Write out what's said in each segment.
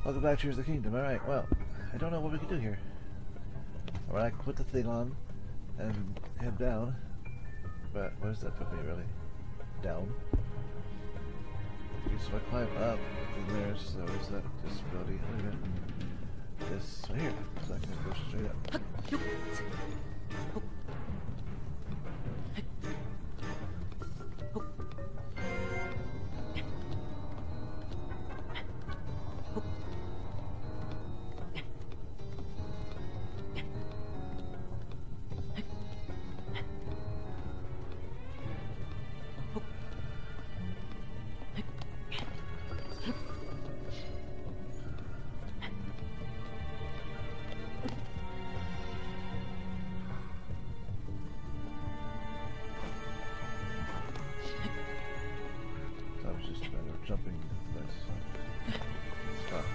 Welcome back, Tears of the Kingdom. Alright, well, I don't know what we can do here. Alright, I can put the thing on and head down. But where does that put me, really? Down. Okay, so I climb up, and there's that disability. This right here. So I can go straight up. Jumping this spot.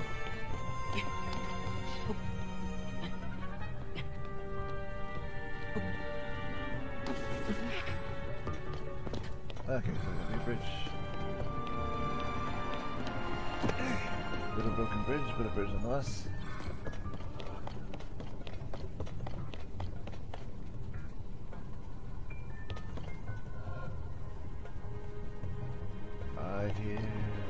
Okay, so we got a bridge. Bit of broken bridge, bit of bridge nonetheless. Right here.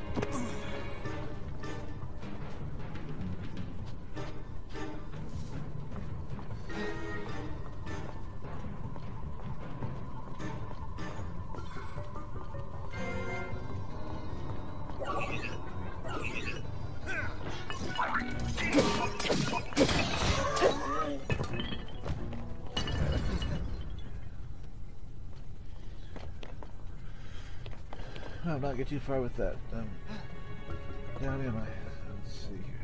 I'll not get too far with that. Down am I? Let's see here.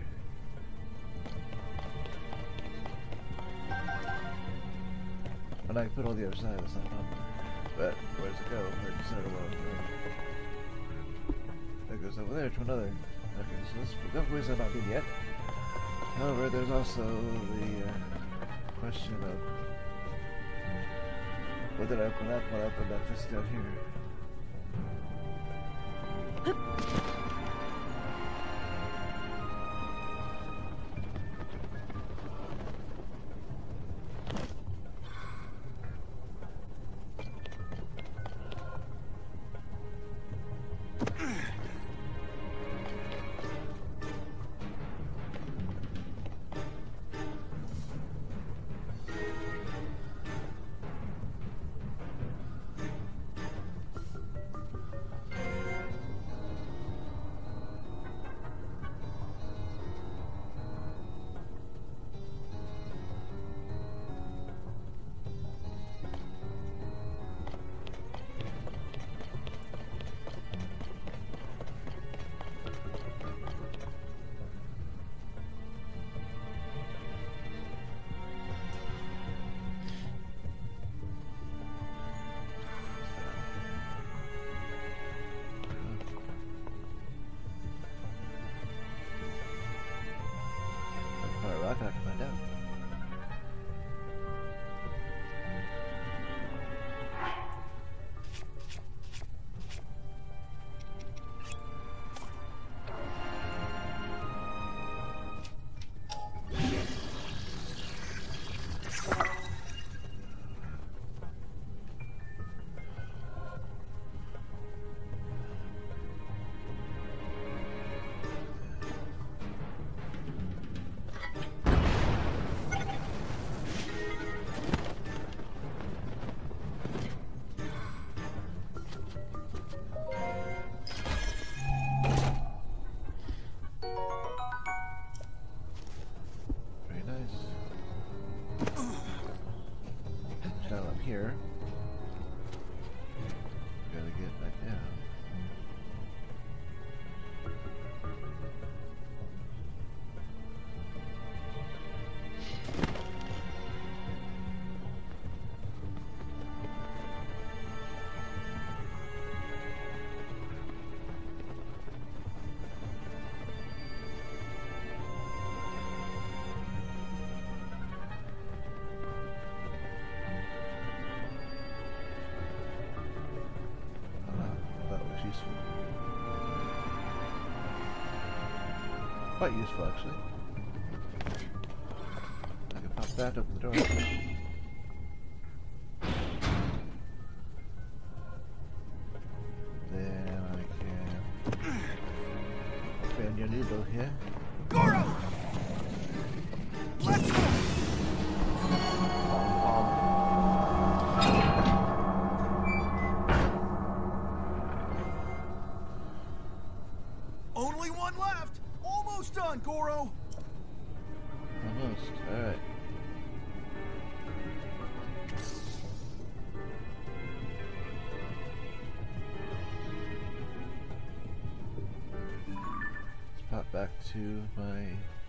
And I can put all the other side, that's not a problem. But where does it go? Where does it go? That goes over there to another. Okay, so this ways I've not been yet. However, there's also the question of what did I open up when I opened up this down here? Quite useful, actually. I can pop that, open the door. Then I can fan Yonubo here. Goro! Let's go! Only one left! Almost done, Goro! Almost. Alright. Let's pop back to my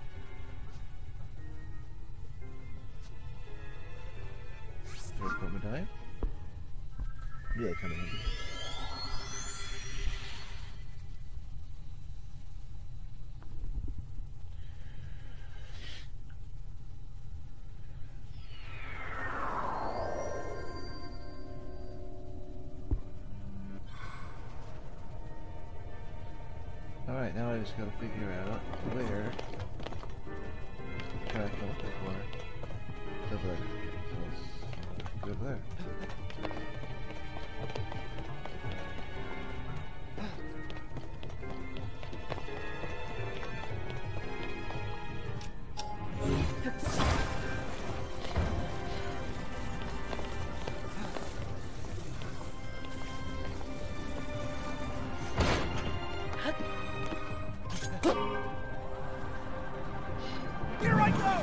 third Gohma die. Yeah, kind of handy. Alright, now I just gotta figure out where the track I'm looking for. It's over there. So let's go over there. Here I go!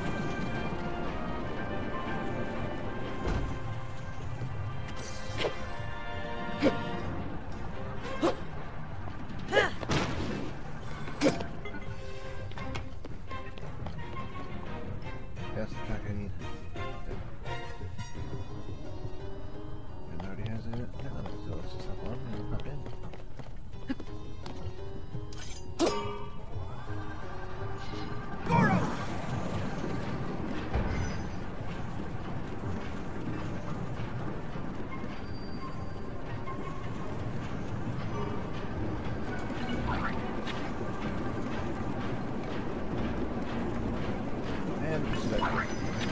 That's the track I need. It already has it in it. So let's just hop on and hop in. Goro! And just like that.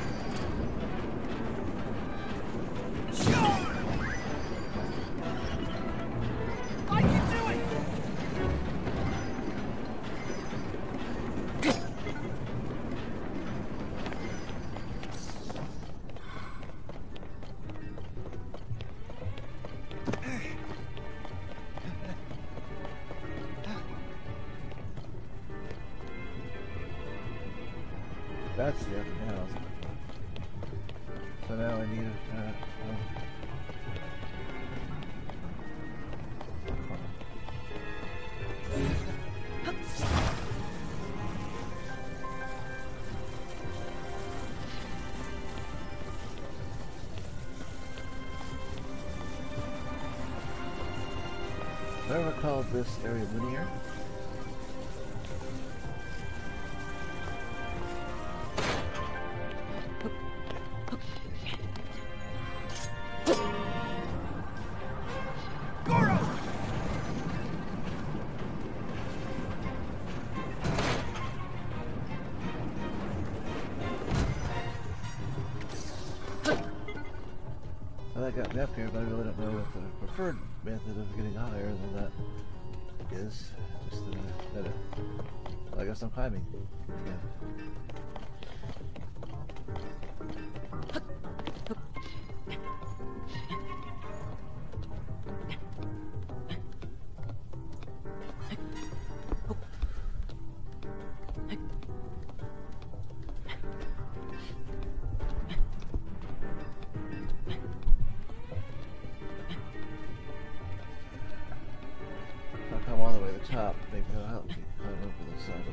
Sure! I can do it! That's the other now. So now I need I recall this area linear. Goro! Well, that got me up here, but I really don't know what the preferred method of getting higher than that is. Just that well, I guess I'm climbing. Yeah. If I come all the way to the top, maybe it'll help me climb over the side.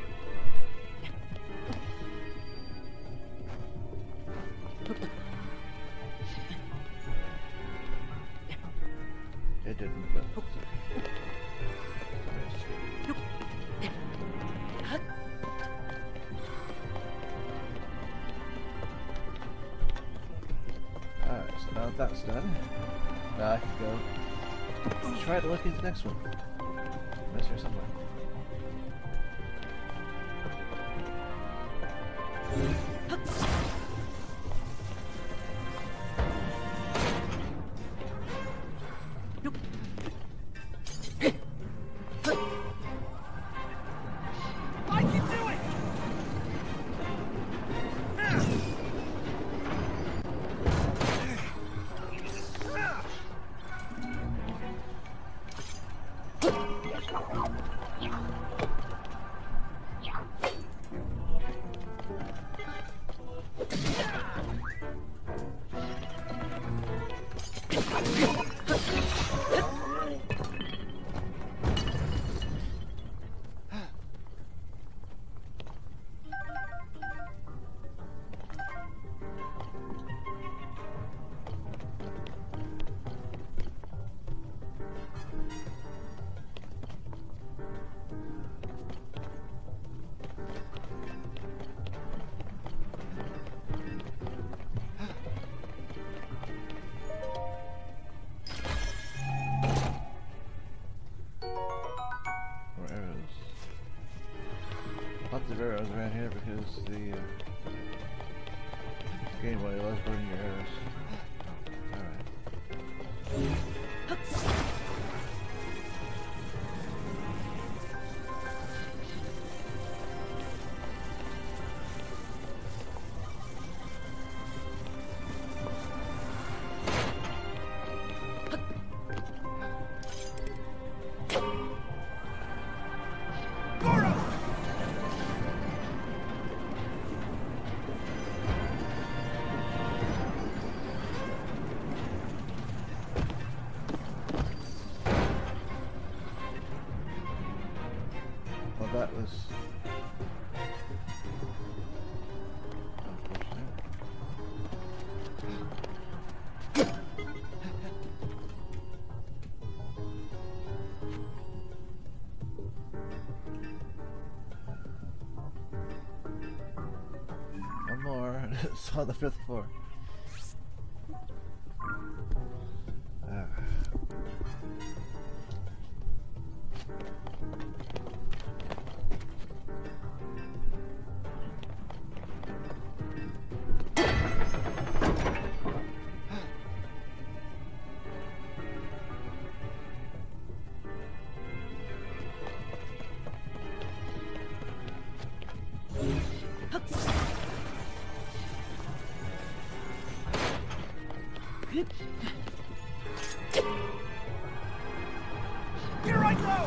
It didn't, but it's okay. Alright, so now that that's done, now I can go try to look at the next one. It's here somewhere. Lots of arrows around here because the Game Boy loves burning your arrows. Alright. That was unfortunate. One more. It's on the 5th floor. Here I go!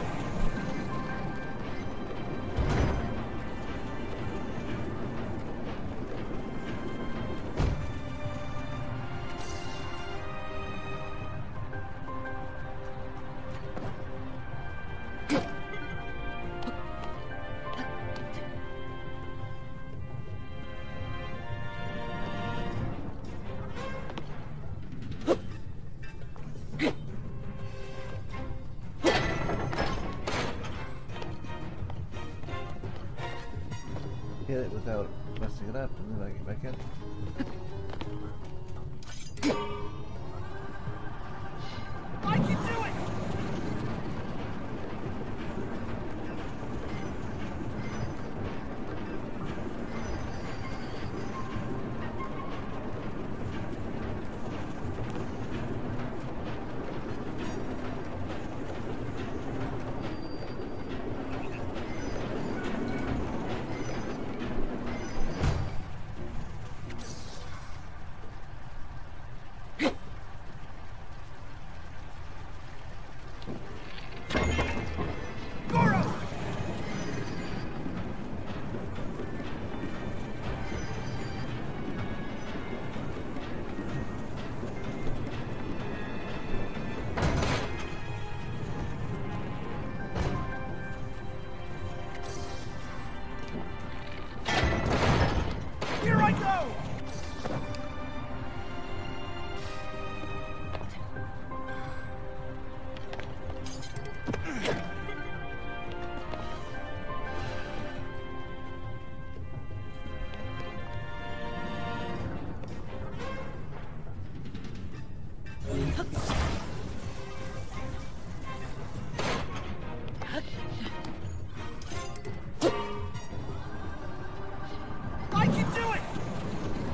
Hit it without messing it up, and then I get back in. I can do it! Here I go! I can do it!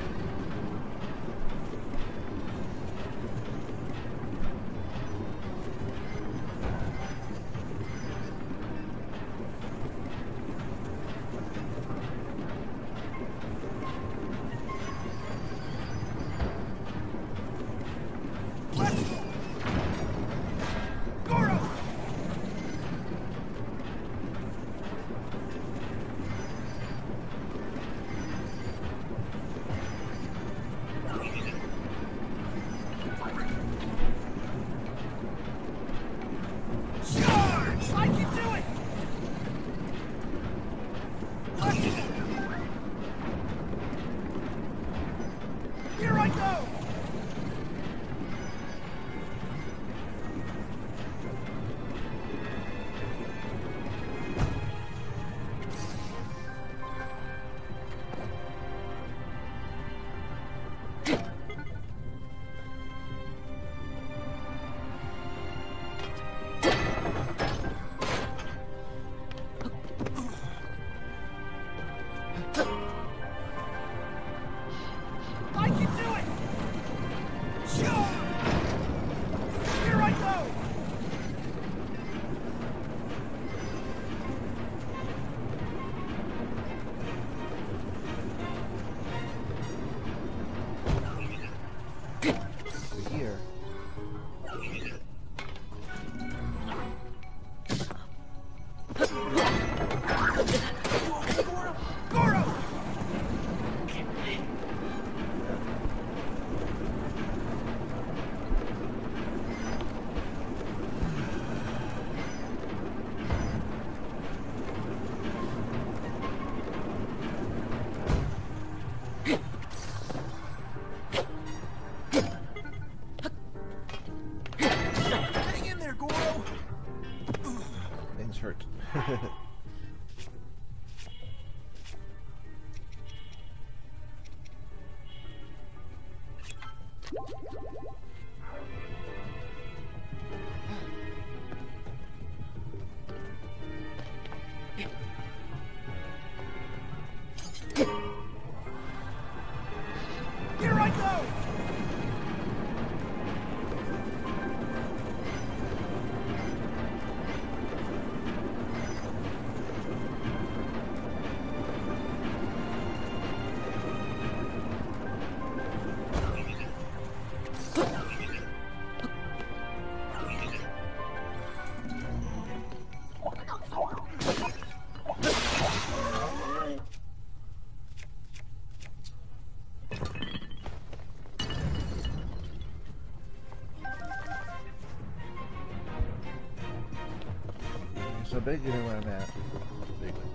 big, you know where I'm at. Big one.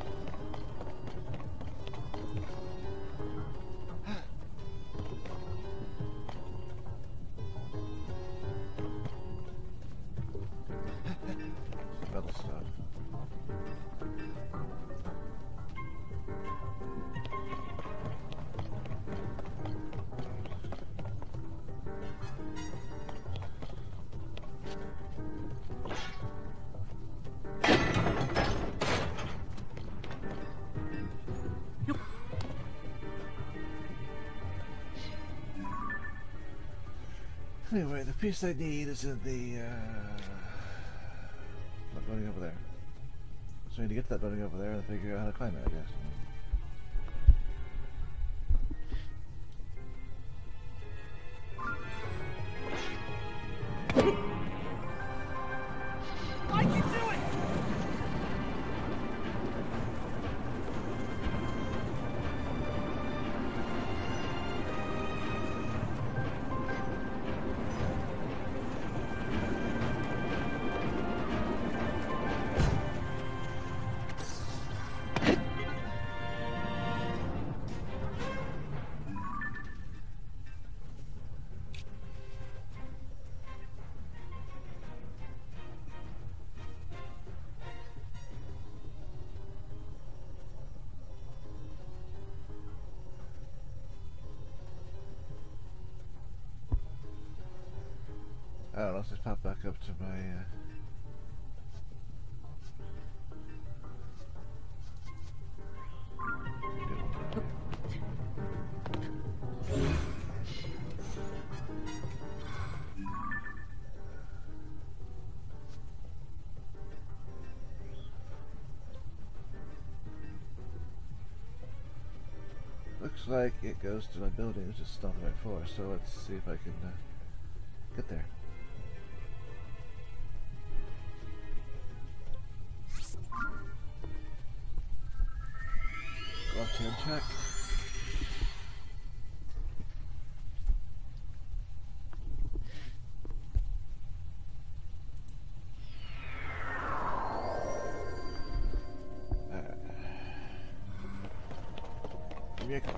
Metal stuff. Anyway, the piece I need is in the that building over there. So I need to get to that building over there and figure out how to climb it, I guess. I can do it! I don't know, let's just pop back up to my looks like it goes to my building, which is not the right floor, so let's see if I can get there. Go up here and check. Give me a car.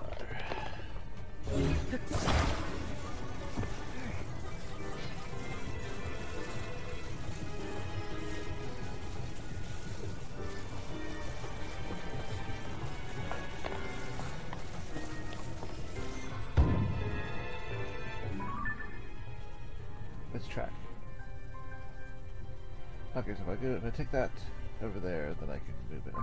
Let's track. Okay, so if I take that over there, then I can move it.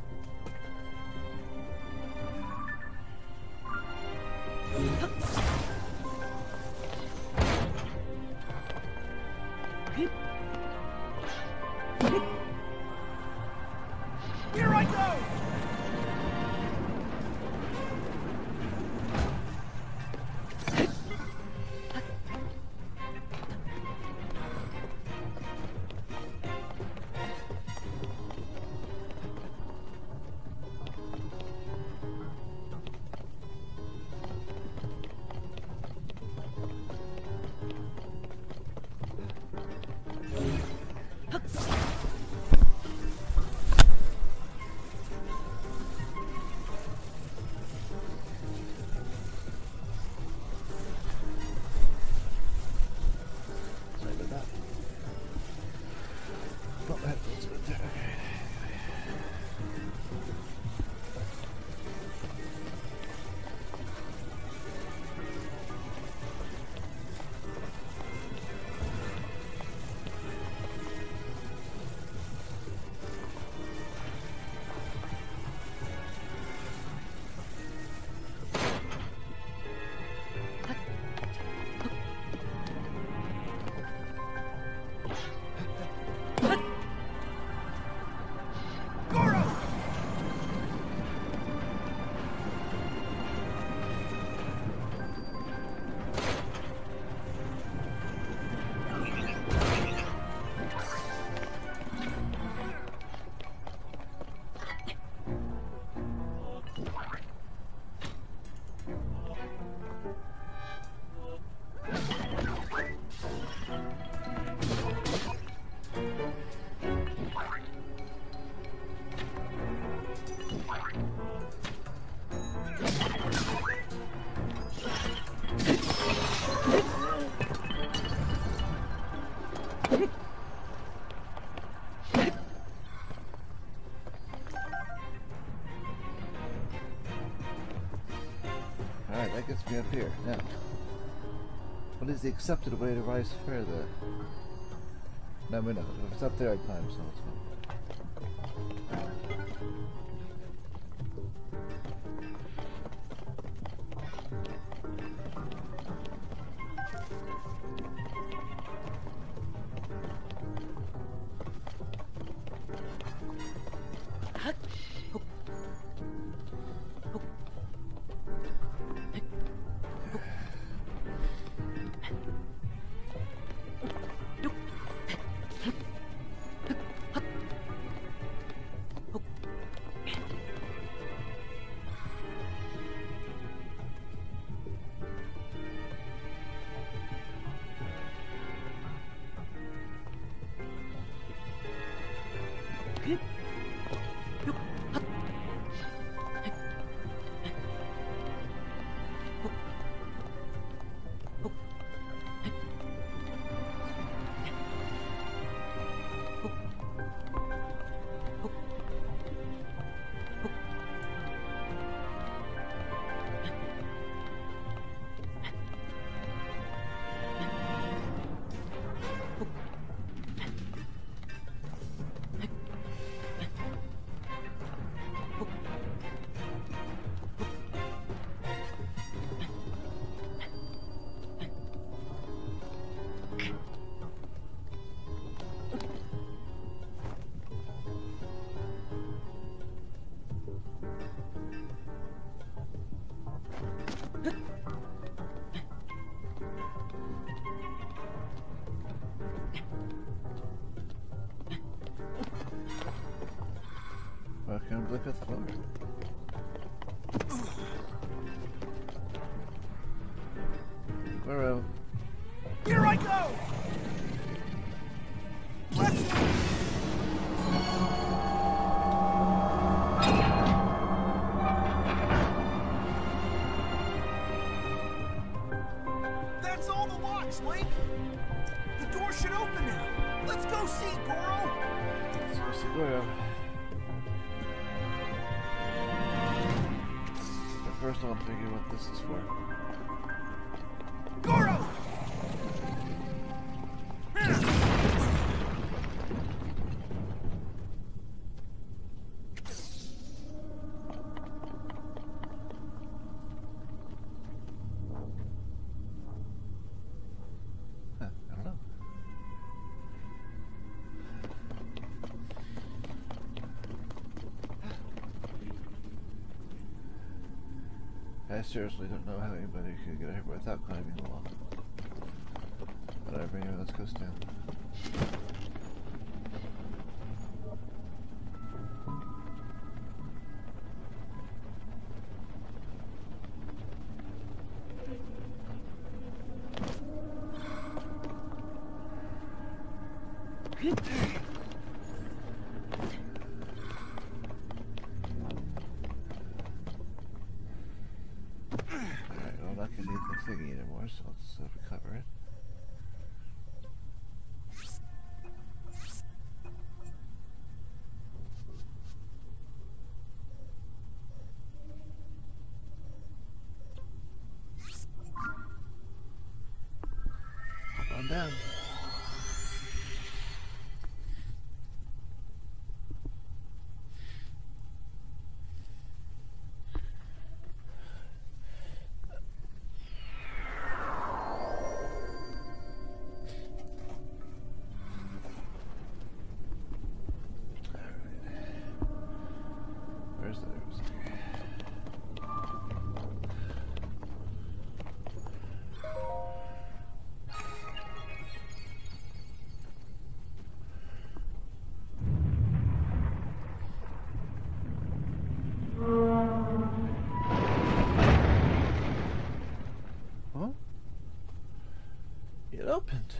Here I go! that gets me up here. Now, what is the accepted way to rise further? No, we know. If it's up there, I climb, so let's go. Welcome to the 5th floor. Burrow. Here I go! Let's That's all the locks, Link! The door should open now! Let's go see, Goro! Let's go see Burrow. First, I want to figure what this is for. Goro! Huh, I don't know. I seriously don't know how anybody could get here without climbing the wall. Whatever, anyway, let's go stand. Thingy anymore, so let's recover it. Hop on down. It opened.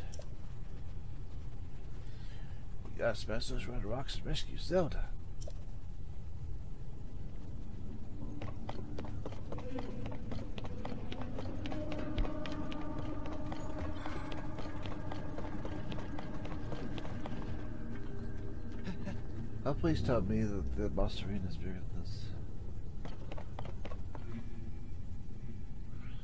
We gotta smash those red rocks and rescue Zelda. Oh, please tell me that the boss arena is bigger than this.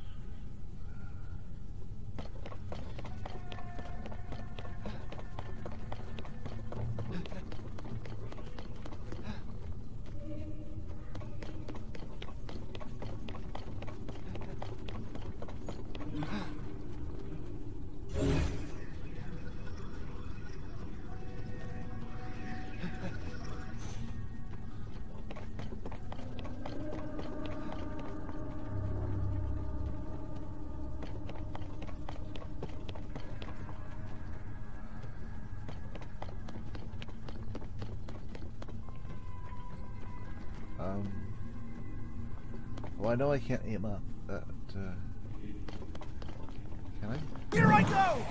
Well, I know I can't aim up, but, can I? Here I go!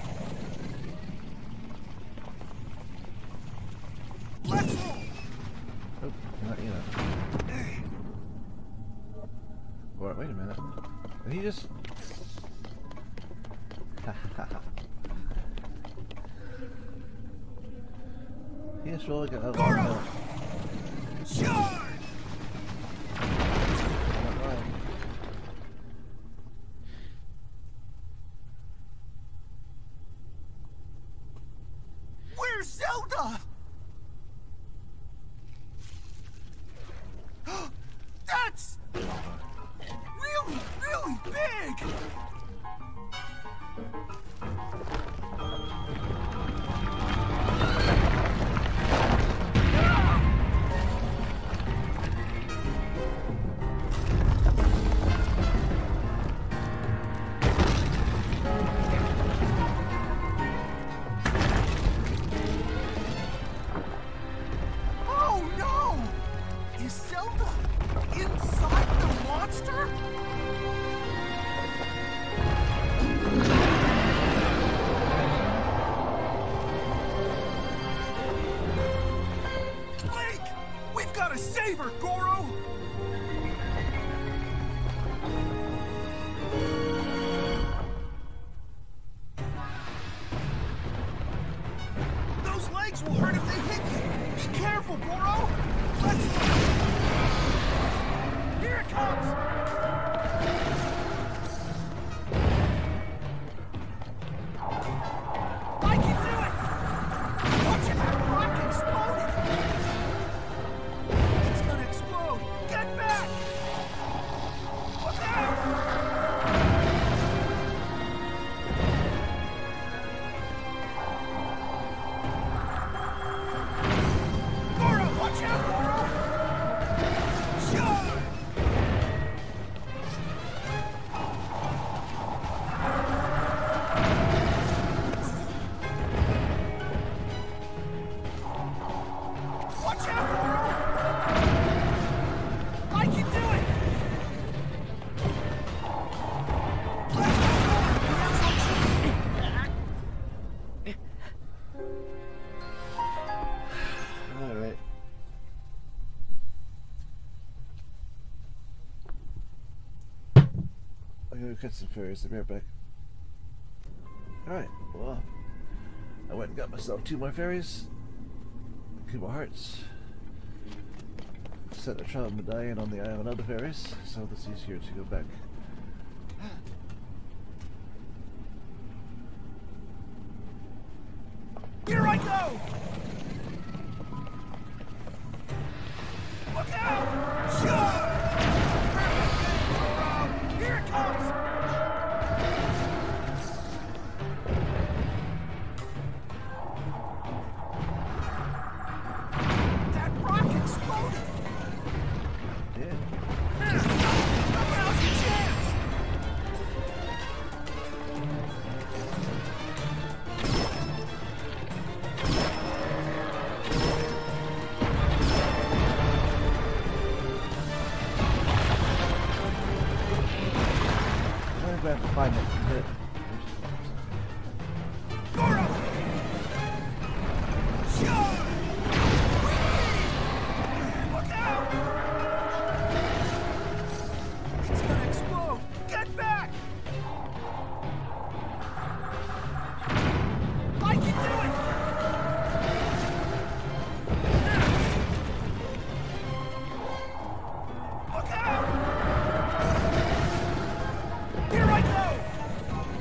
Let's roll! Oh, not aim up. Or, wait a minute. Did he just... he just rolled like a... Goro! Charge! Where's Zelda? That's really, really big! Oh no! Is Zelda inside the monster? Blake! We've got to save her, Goro! Those legs will hurt if they hit you! Be careful, Goro! Let's go! Here it comes! I can do it! Watch it, that rock exploded! It's gonna explode! Get back! Look out! Goro, watch out, Goro! Sure! Watch out, Goro! I can do it! Let's go, Alright. I'm gonna cut some fairies. I'll be right back. Alright, well, I went and got myself 2 more fairies, 2 more hearts, set a trial medallion on the island of the fairies, so it's easier to go back. Here I go! Look out! Sure! Here it comes! That rock exploded! Yeah. Now's your chance! I'm gonna have to find it. Hit it. Goro! Sure! Look out! It's gonna explode! Get back! I can do it! Look out! Here I go!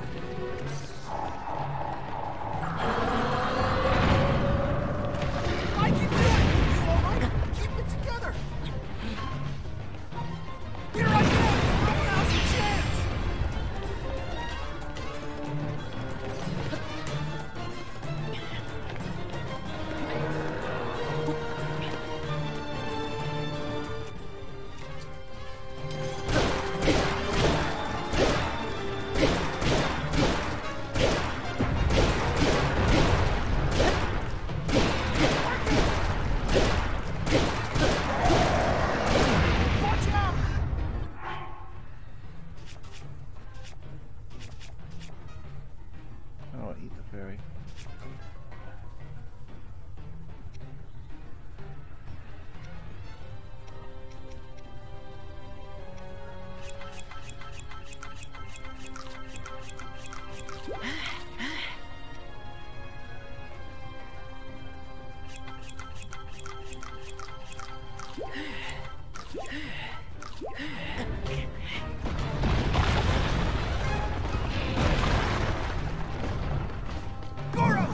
Goro!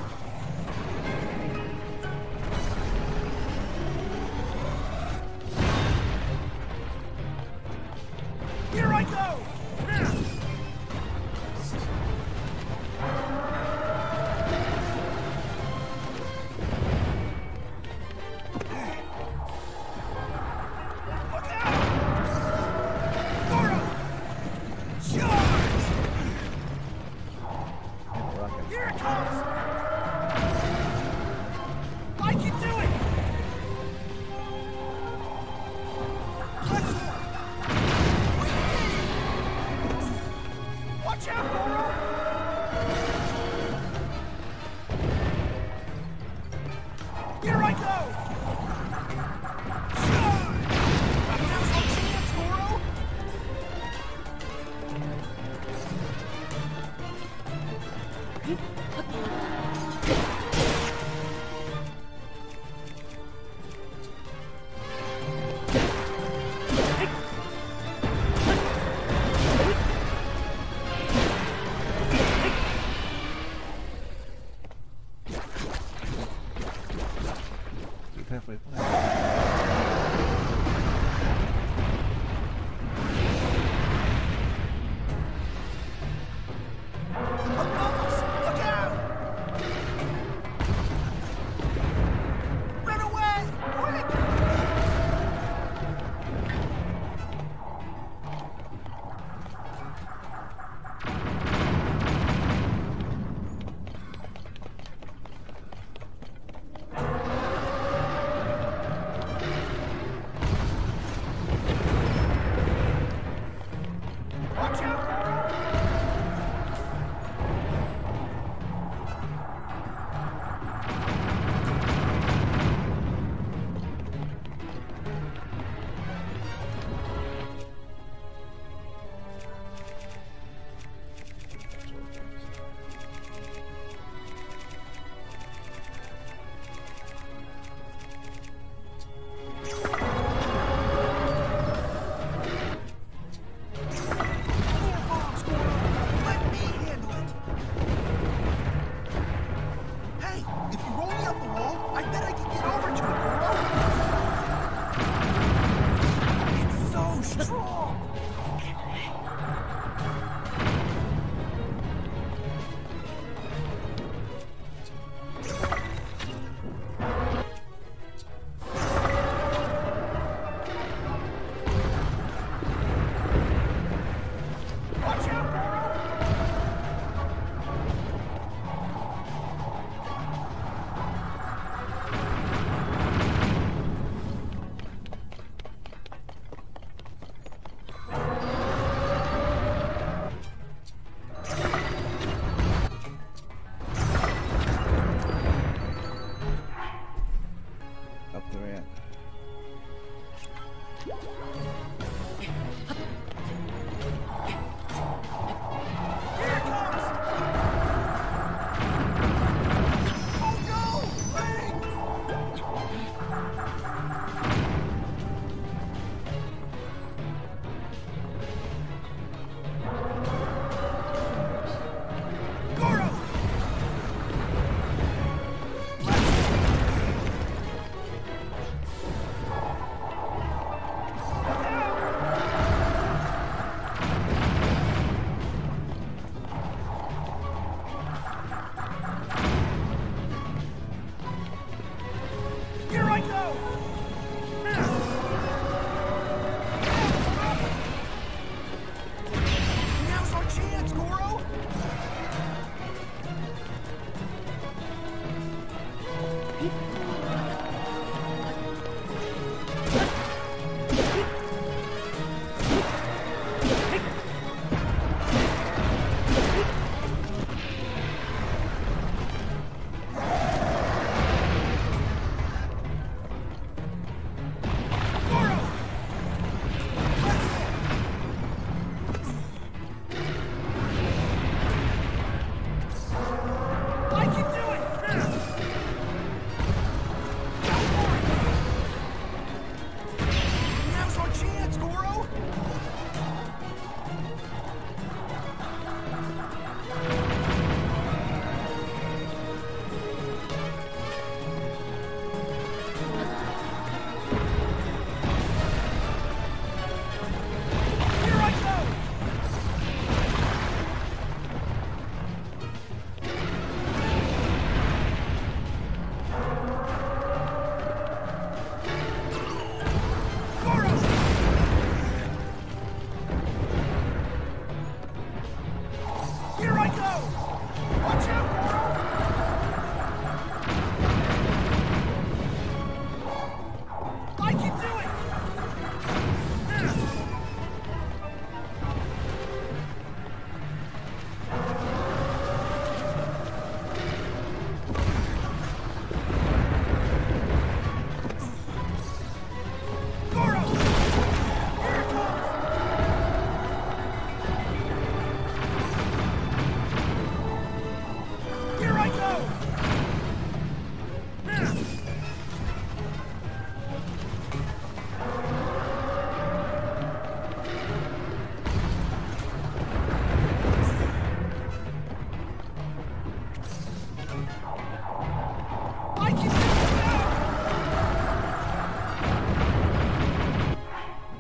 Here I go! Look out! Goro! Charge! Rocket. Here it comes! I can do it! Let's go! Watch out, Goro! Here I go! Charge! Now's our chance, Goro! It's halfway point. Bubbles! Look out! Run away! Quick! Watch out, Goro! Let me handle it. Hey, if you roll me up the wall, I bet I can get over to it, Goro. It's so strong. Watch out, Goro.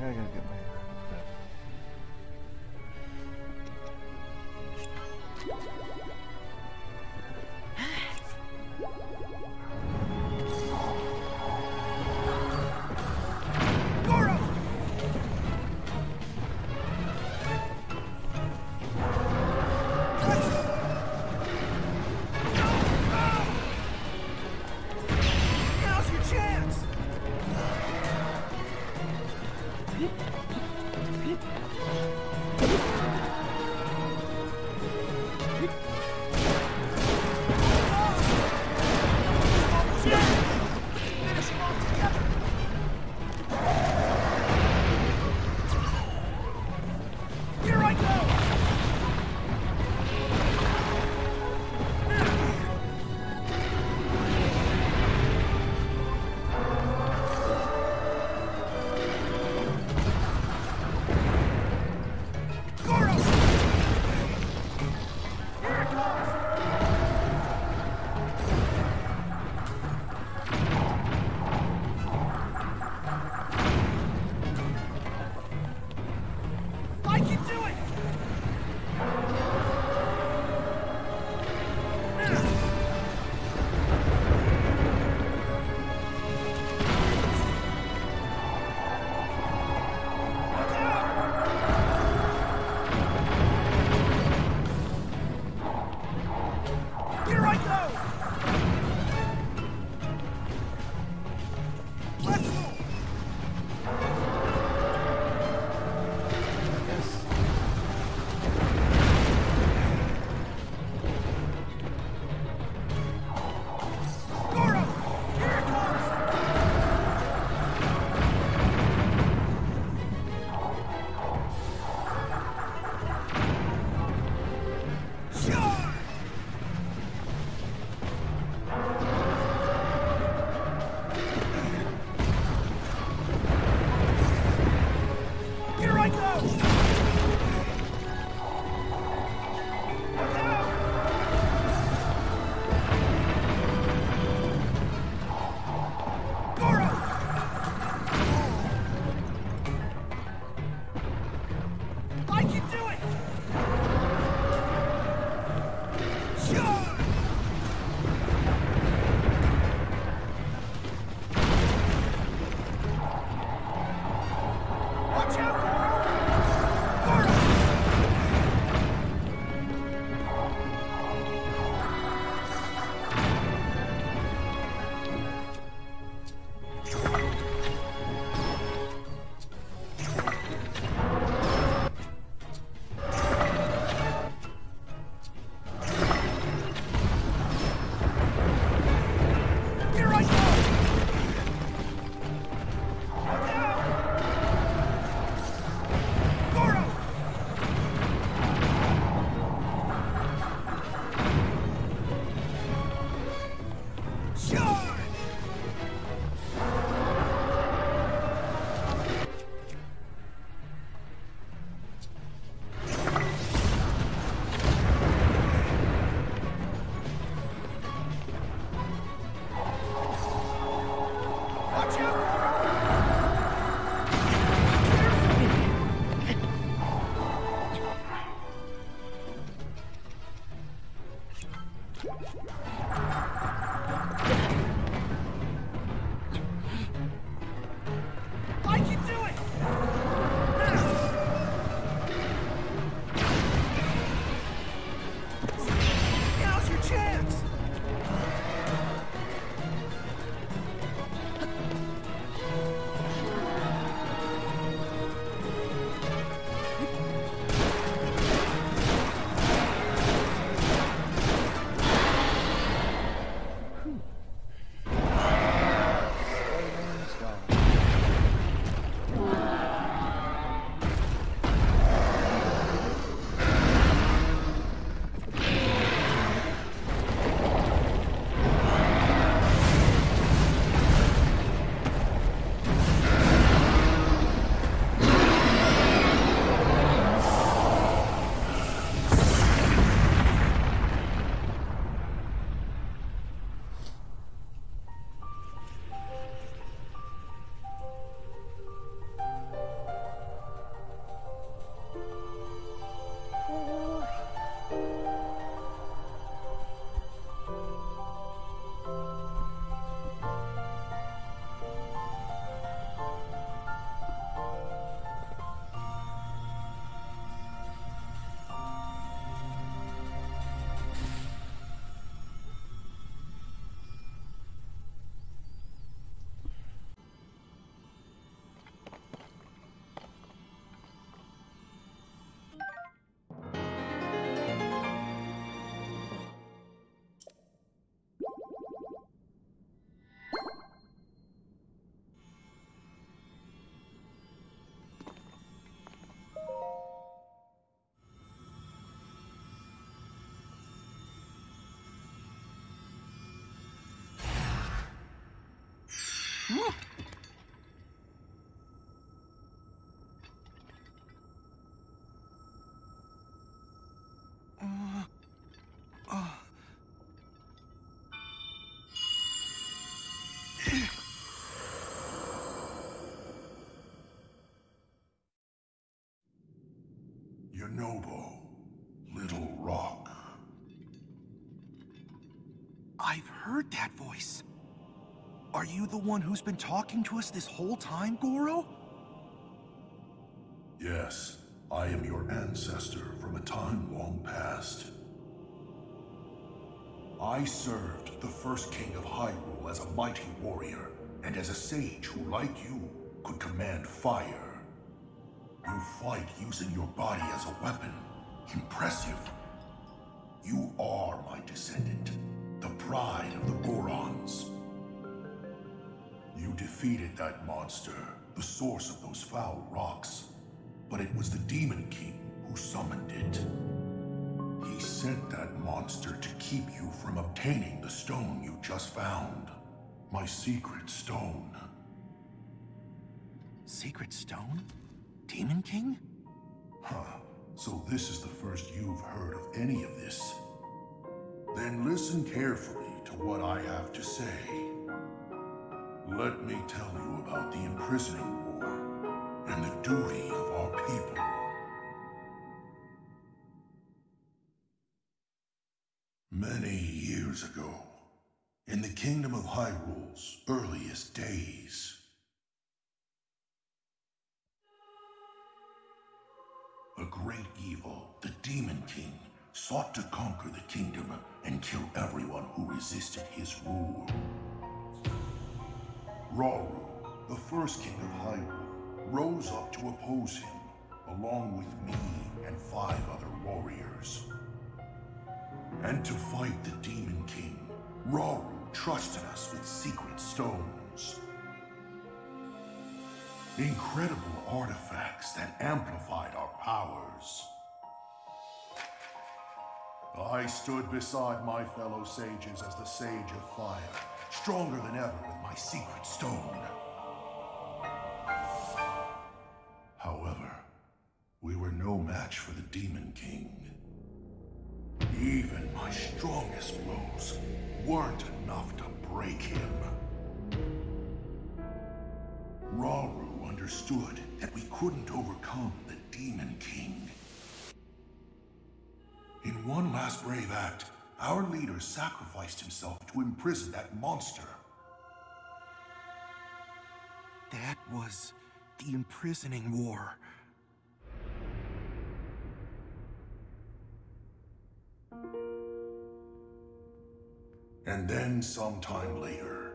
I gotta get my stuff. Now's your chance! Yonubo, Little Rock. I've heard that voice. Are you the one who's been talking to us this whole time, Goro? Yes, I am your ancestor from a time long past. I served the first king of Hyrule as a mighty warrior, and as a sage who, like you, could command fire. You fight using your body as a weapon. Impressive. You are my descendant, the pride of the Gorons. You defeated that monster, the source of those foul rocks. But it was the Demon King who summoned it. He sent that monster to keep you from obtaining the stone you just found. My secret stone. Secret stone? Demon King? Huh. So this is the first you've heard of any of this. Then listen carefully to what I have to say. Let me tell you about the imprisoning war and the duty of our people. Many years ago, in the Kingdom of Hyrule's earliest days, a great evil, the Demon King, sought to conquer the kingdom and kill everyone who resisted his rule. Rauru, the first king of Hyrule, rose up to oppose him, along with me and 5 other warriors. And to fight the Demon King, Rauru trusted us with secret stones. Incredible artifacts that amplified our powers. I stood beside my fellow sages as the Sage of Fire, stronger than ever with my secret stone. However, we were no match for the Demon King. Even my strongest blows weren't enough to break him. Rauru understood that we couldn't overcome the Demon King. In one last brave act, our leader sacrificed himself to imprison that monster. That was the imprisoning war. And then sometime later,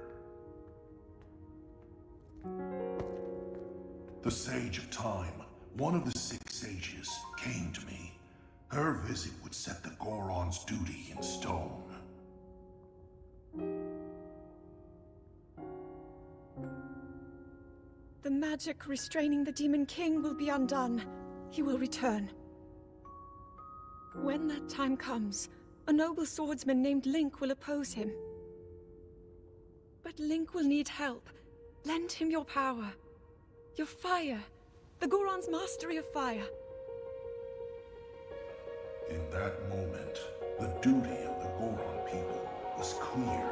the Sage of Time, one of the 6 sages, came to me. Her visit would set the Goron's duty in stone. The magic restraining the Demon King will be undone. He will return. When that time comes, a noble swordsman named Link will oppose him. But Link will need help. Lend him your power. Your fire. The Goron's mastery of fire. In that moment, the duty of the Goron people was clear.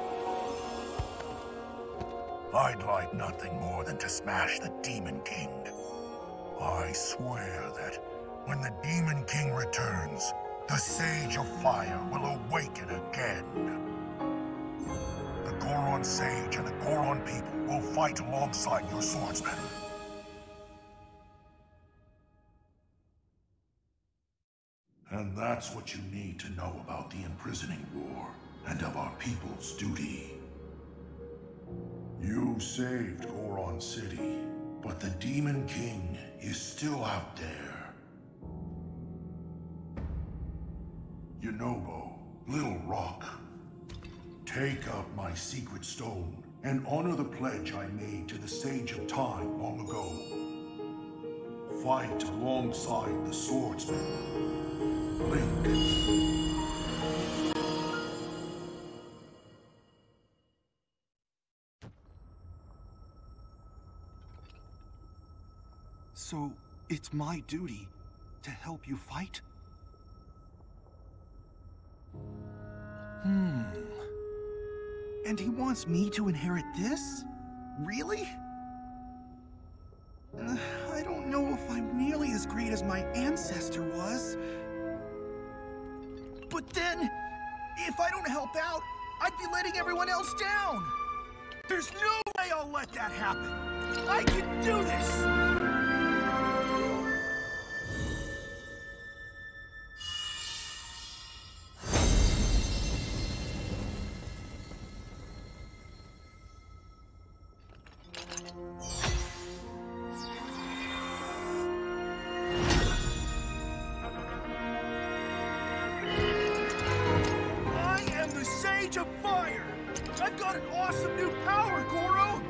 I'd like nothing more than to smash the Demon King. I swear that when the Demon King returns, the Sage of Fire will awaken again. The Goron Sage and the Goron people will fight alongside your swordsmen. And that's what you need to know about the imprisoning war and of our people's duty. You saved Goron City, but the Demon King is still out there. Yonubo, Little Rock, take up my secret stone and honor the pledge I made to the Sage of Time long ago. Fight alongside the swordsman. Link. So, it's my duty to help you fight? And he wants me to inherit this? Really? I don't know if I'm nearly as great great as my ancestor was. But then, if I don't help out, I'd be letting everyone else down. There's no way I'll let that happen. I can do this! Of fire! I've got an awesome new power, Goro!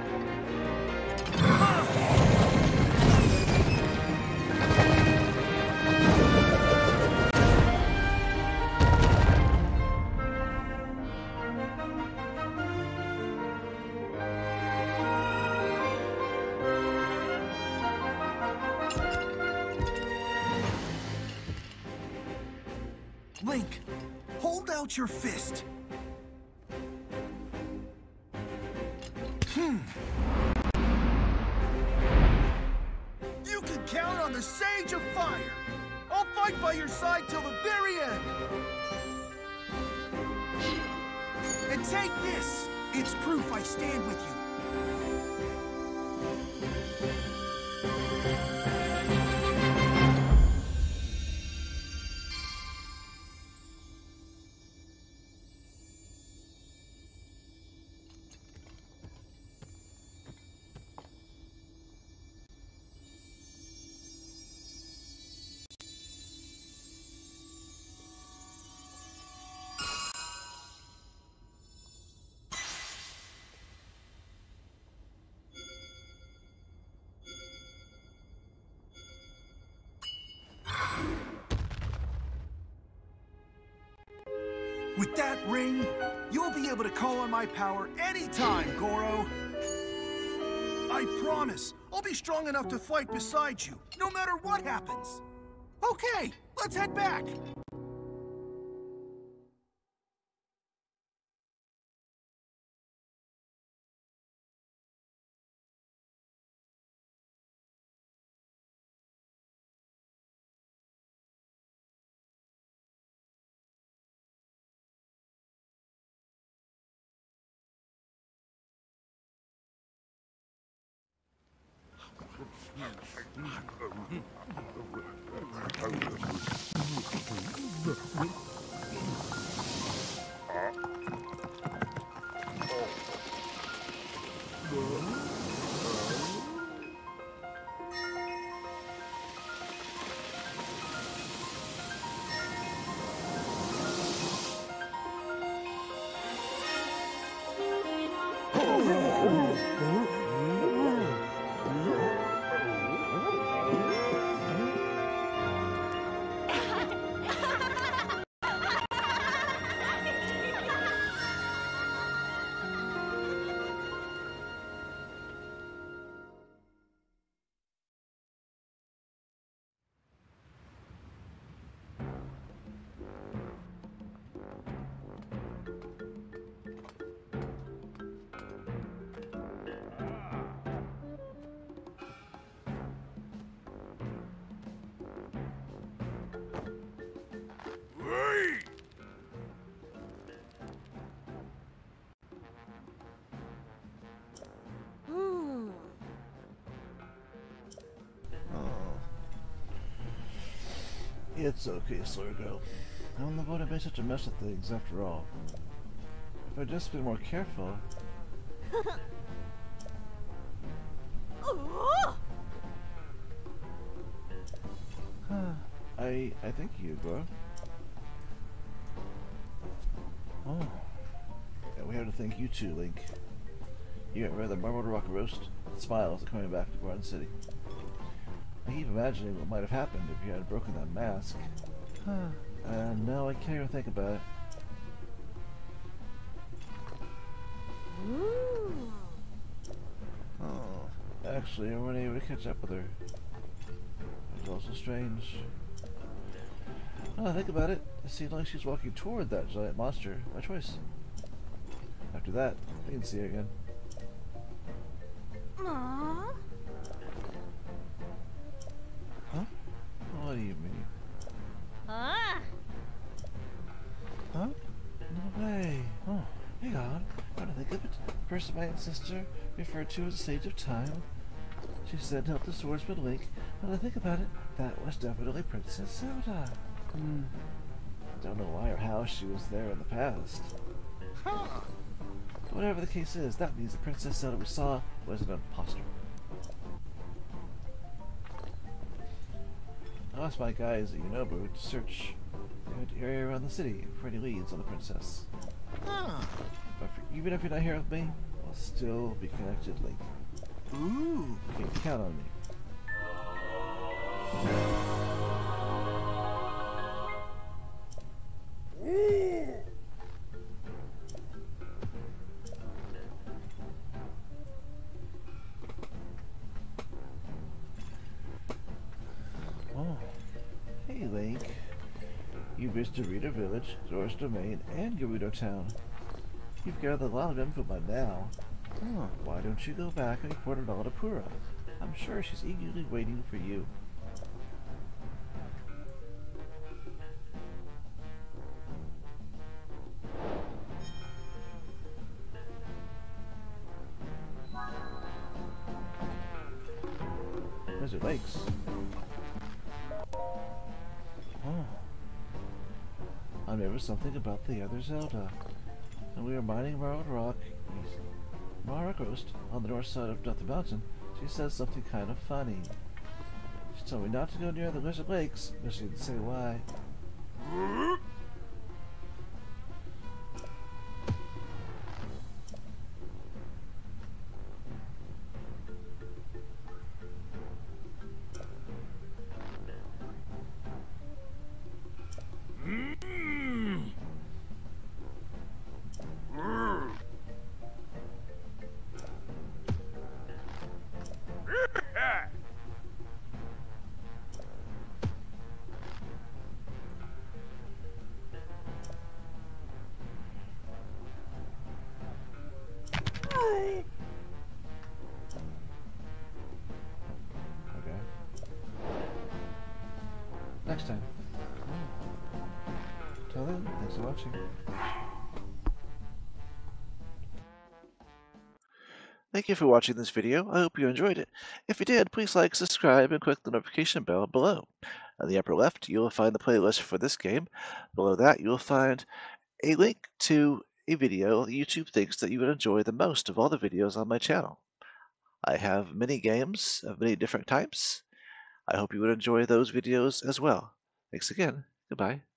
Link, hold out your fist. You can count on the Sage of Fire! I'll fight by your side till the very end! And take this! It's proof I stand with you. With that ring, you'll be able to call on my power anytime, Goro. I promise, I'll be strong enough to fight beside you, no matter what happens. Okay, let's head back. It's okay, slow girl. I'm the one who made such a mess of things after all. If I'd just been more careful. I thank you, bro. Oh. And we have to thank you too, Link. You got rid of the Marbled Rock roast. Smiles are coming back to Garden City. I keep imagining what might have happened if you had broken that mask. And now I can't even think about it. Oh, actually, I wasn't able to catch up with her. It was also strange. Now I think about it, it seemed like she was walking toward that giant monster by choice. After that, I didn't see her again. Aww. Huh? person my ancestor referred to as the Sage of Time. She said to help the swordsman Link. When I think about it, that was definitely Princess Zelda. Don't know why or how she was there in the past. Huh. But whatever the case is, that means the Princess Zelda we saw was an imposter. I asked my guys at Yonubo to search the area around the city for any leads on the princess. Huh. But even if you're not here with me, I'll still be connected, Link. Ooh. You can count on me. Oh. Hey, Link. You visited Rito Village, Zora's Domain, and Gerudo Town. You've gathered a lot of info by now. Oh, why don't you go back and report it all to Pura? I'm sure she's eagerly waiting for you. Desert Lakes. Oh. I remember something about the other Zelda. When we were mining Marbled Roast on the north side of the mountain, she said something kind of funny. She told me not to go near the Desert Lakes, but she didn't say why. Next time. Till then, thanks for watching. Thank you for watching this video. I hope you enjoyed it. If you did, please like, subscribe, and click the notification bell below. On the upper left, you will find the playlist for this game. Below that, you will find a link to a video that YouTube thinks that you would enjoy the most of all the videos on my channel. I have many games of many different types. I hope you would enjoy those videos as well. Thanks again. Goodbye.